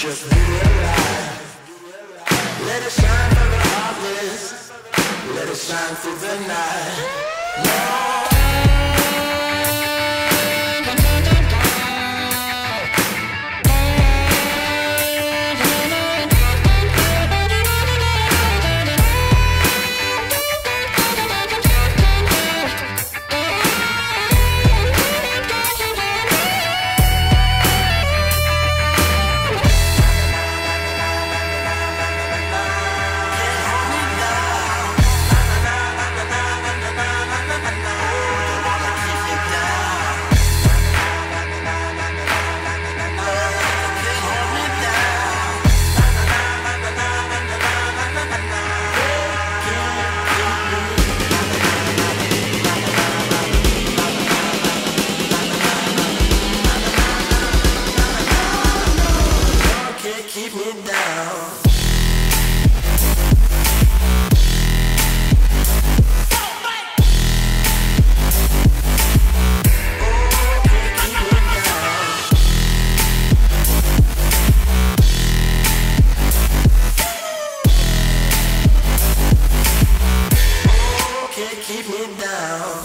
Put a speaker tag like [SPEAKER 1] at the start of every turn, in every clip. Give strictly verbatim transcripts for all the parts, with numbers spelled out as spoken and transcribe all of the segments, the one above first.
[SPEAKER 1] just be alive. Let it shine for the heartless. Let it shine through the night. Lord. Keep me down. Can't keep me down.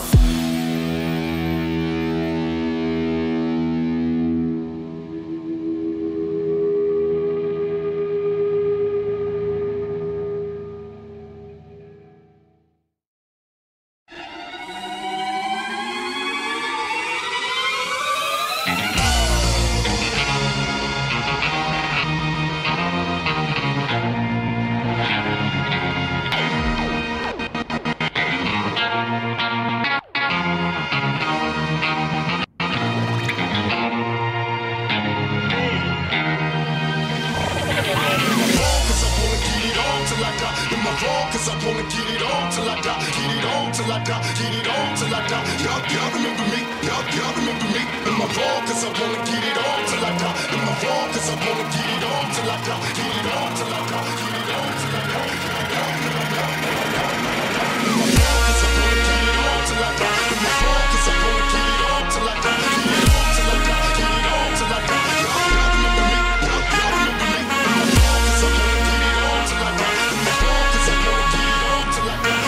[SPEAKER 1] Cause I wanna get it on till I die, get it on till I die, get it on till I die. Y'all, y'all remember me, y'all, y'all remember me. Am I wrong? Cause I wanna get it on till I die. Am I wrong? Cause I wanna get it on till I die, get it on till I die, get it on till I die, get it on till I die. Am I wrong? Cause I wanna get it on till I die. Am I wrong? Cause I wanna get it on till I die, get it on till I die, get it on till I die. Y'all, y'all remember me, y'all, y'all remember me. Am I wrong? Cause I wanna get it on till I die. Am I wrong? Cause I wanna get it on till I die.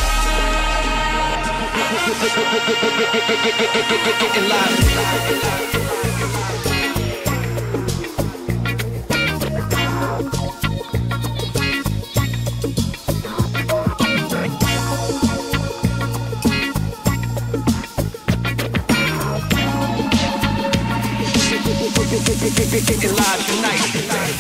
[SPEAKER 1] Getting live. Getting live tonight.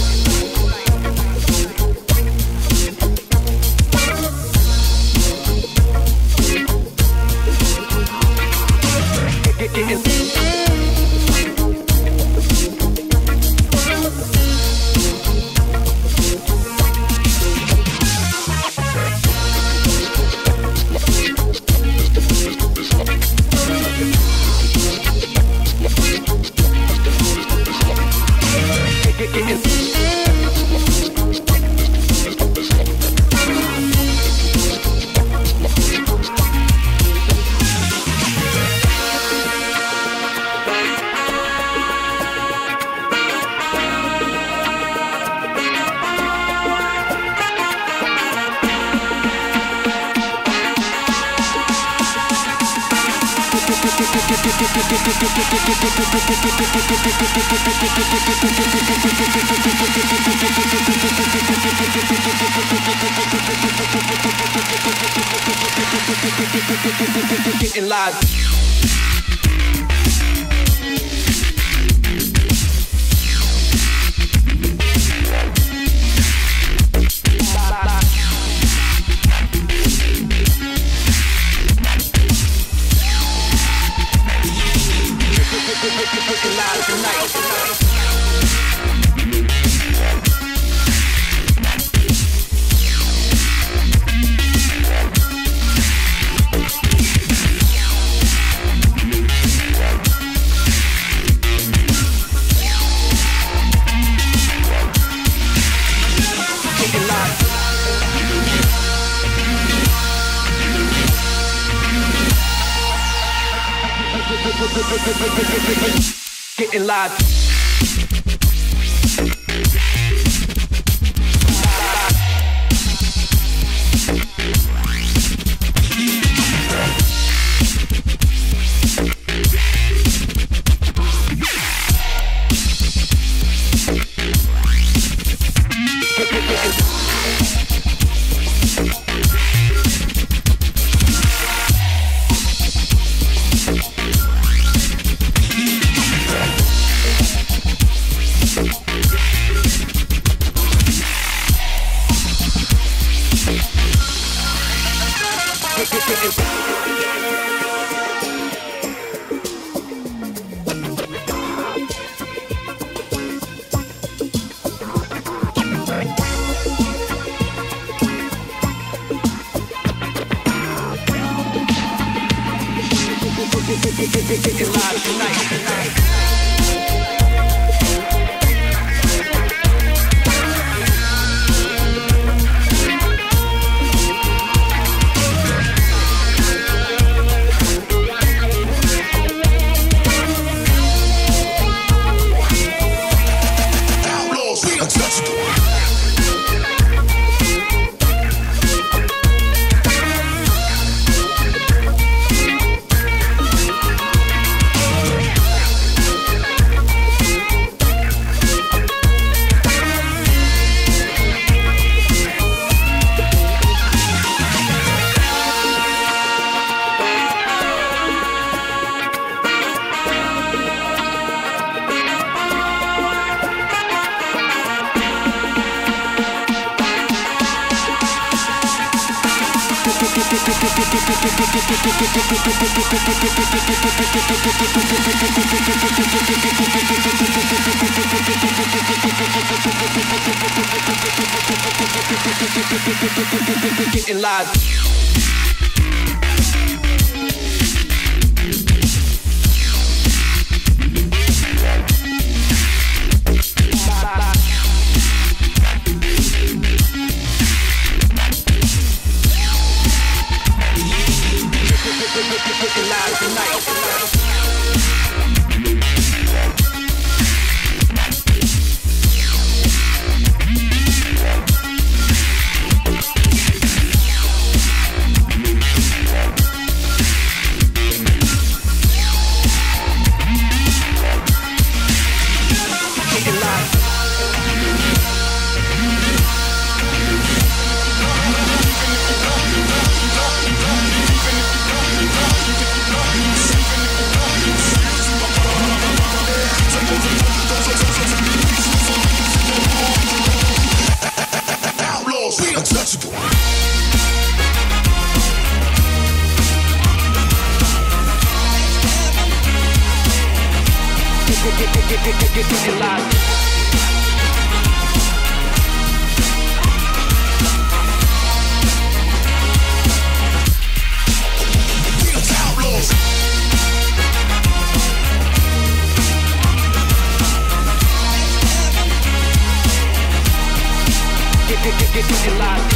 [SPEAKER 1] Getting live. Getting live.
[SPEAKER 2] Getting live tonight, tonight. Getting live. Getting live. Getting live.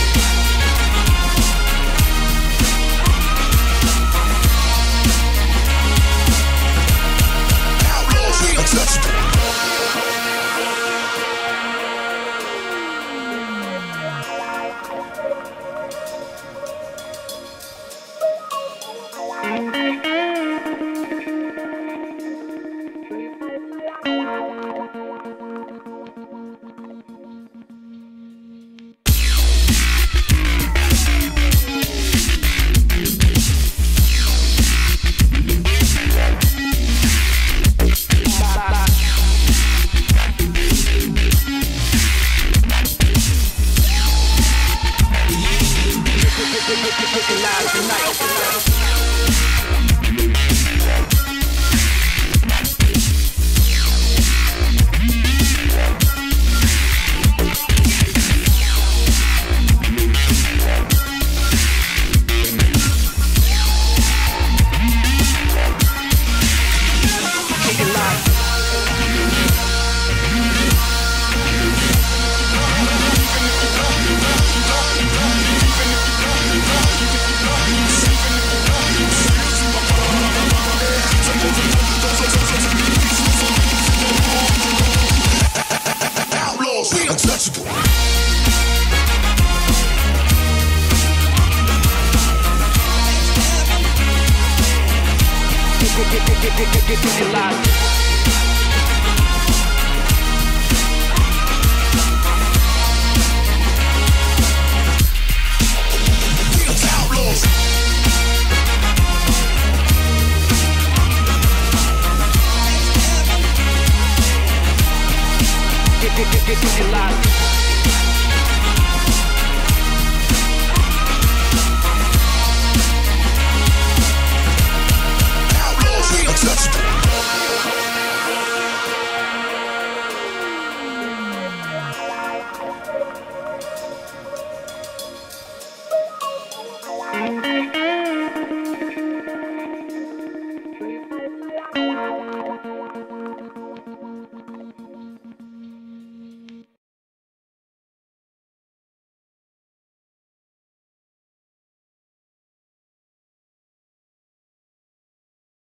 [SPEAKER 2] Getting live. Getting live.